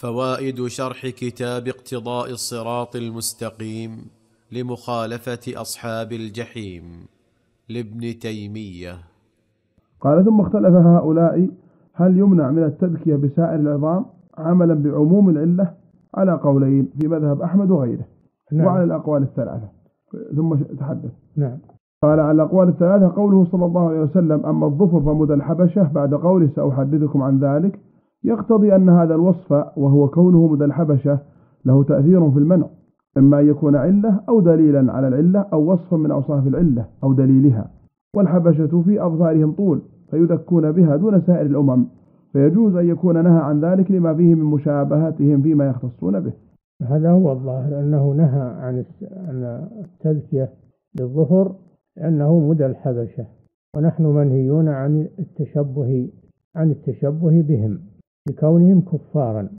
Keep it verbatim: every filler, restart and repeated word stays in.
فوائد شرح كتاب اقتضاء الصراط المستقيم لمخالفة أصحاب الجحيم لابن تيمية. قال: ثم اختلف هؤلاء هل يمنع من التذكية بسائر العظام عملا بعموم العلة على قولين في مذهب أحمد وغيره. نعم. وعلى الأقوال الثلاثة. ثم تحدث. نعم. قال: على الأقوال الثلاثة قوله صلى الله عليه وسلم: أما الظفر فمدى الحبشة، بعد قوله سأحدثكم عن ذلك، يقتضي أن هذا الوصف وهو كونه مدى الحبشة له تأثير في المنع، إما أن يكون علة أو دليلا على العلة أو وصفا من أوصاف العلة أو دليلها. والحبشة في أظفارهم طول فيذكون بها دون سائر الأمم، فيجوز أن يكون نهى عن ذلك لما فيه من مشابهتهم فيما يختصون به. هذا هو الظاهر، أنه نهى عن التذكية للظفر لأنه مدى الحبشة، ونحن منهيون عن التشبه عن التشبه بهم بكونهم كفارا.